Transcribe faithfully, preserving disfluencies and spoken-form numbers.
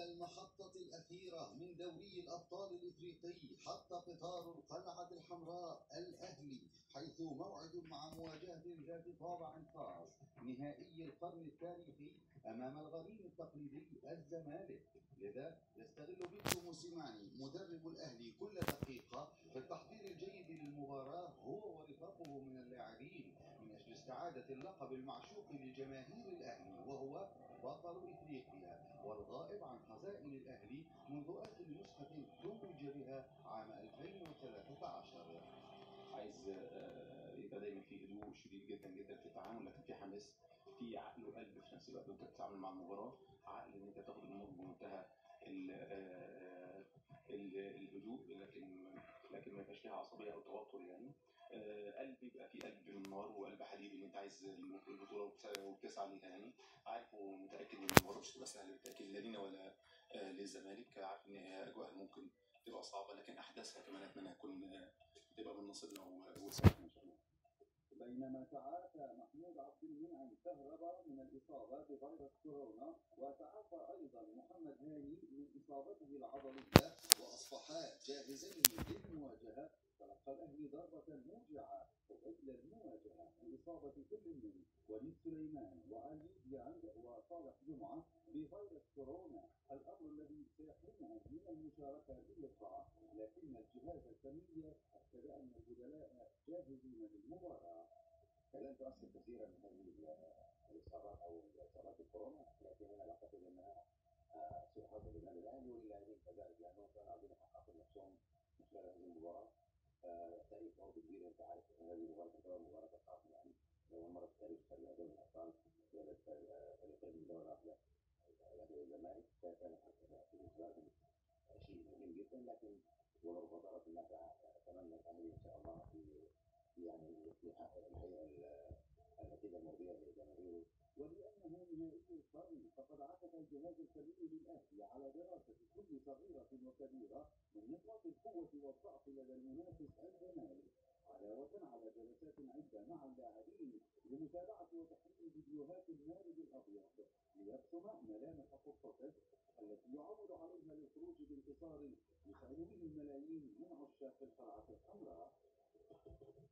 إلى المحطة الأخيرة من دوري الأبطال الإفريقي حتى قطار القلعة الحمراء الأهلي، حيث موعد مع مواجهة ذات طابع خاص نهائي القرن التاريخي أمام الغريم التقليدي الزمالك. لذا يستغل فيكتور موسيماني مدرب الأهلي كل دقيقة في التحضير الجيد للمباراة هو ورفاقه من اللاعبين من أجل استعادة اللقب المعشوق لجماهير الأهلي، وهو بطل إفريقيا والغائب عن خزائن الأهلي منذ آخر نسخة توج بها عام ألفين وثلاثة عشر. عايز آه، يبقى دايما في هدوء شديد جدا جدا في التعامل، لكن في حماس، في عقل وقلب في نفس الوقت وانت بتتعامل مع المباراه. عقل ان انت تاخد الامور بمنتهى ال- آه، ال- الهدوء، لكن لكن ما يبقاش فيها عصبيه او توتر يعني. آه، قلب يبقى في قلب من نار وقلب حديد ان انت عايز البطوله وبتسعى وبتسعى ليها يعني. عارف ومتاكد ان المباراه مش هتبقى سهله بالتاكيد لا لينا ولا آه، للزمالك. عارف ان هي اجواءها ممكن تبقى صعبه، لكن احداثها كمان اتمنى تكون آه، تبقى من نصيبنا وسهله ان شاء الله. بينما تعافى محمود عبد المنعم كهربا من الإصابة بفيروس كورونا، وتعافى أيضا محمد هاني من إصابته العضلية، وأصبحا جاهزين للمواجهة. تلقى الأهلي ضربة موجعة قبل المواجهة بإصابة كل من وليد سليمان وعلي ديانج وصالح جمعة بفيروس كورونا، الأمر الذي سيحرمهم من المشاركة في اللقاء. لكن الجهاز الفني أكد أن البدلاء جاهزين للمباراة. لن تؤثر كثيرا هذه الاصابات او اصابات الكورونا، لكن انا بعتقد انها آه، سوء حظ للنادي الاهلي وللاعبين كذلك، لانهم كانوا عايزين يحققوا نفسهم من خلال هذه المباراه. آه، تاريخ برضه كبير، انت عارف ان هذه المباراه تعتبر مباراه الخاصه يعني، اول مره في التاريخ فريق دوري الابطال يلعب فريقين من دوري الابطال الاهلي والزمالك، فكانت بالنسبه لهم شيء مهم جدا. لكن ولو فضلت النافعه اتمنى الاهلي ان شاء الله في يعني يحقق الحقيقه النتيجه المرضيه لجماهيره. ولأنه نهائي القرن فقد عكف الجهاز الفني للأهلي على دراسة كل صغيرة وكبيرة من نقاط القوة والضعف لدى المنافس الزمالك، علاوة على جلسات عدة مع اللاعبين لمتابعة وتحليل فيديوهات المارد الأبيض ليرسم ملامح خطته التي يعول عليها للخروج بانتصار يسعد به الملايين من عشاق القلعة الحمراء.